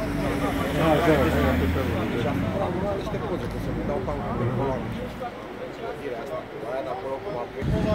Și acum am niște poze, că să-mi dau calculul de coloană. Aia de acolo cum a plecat.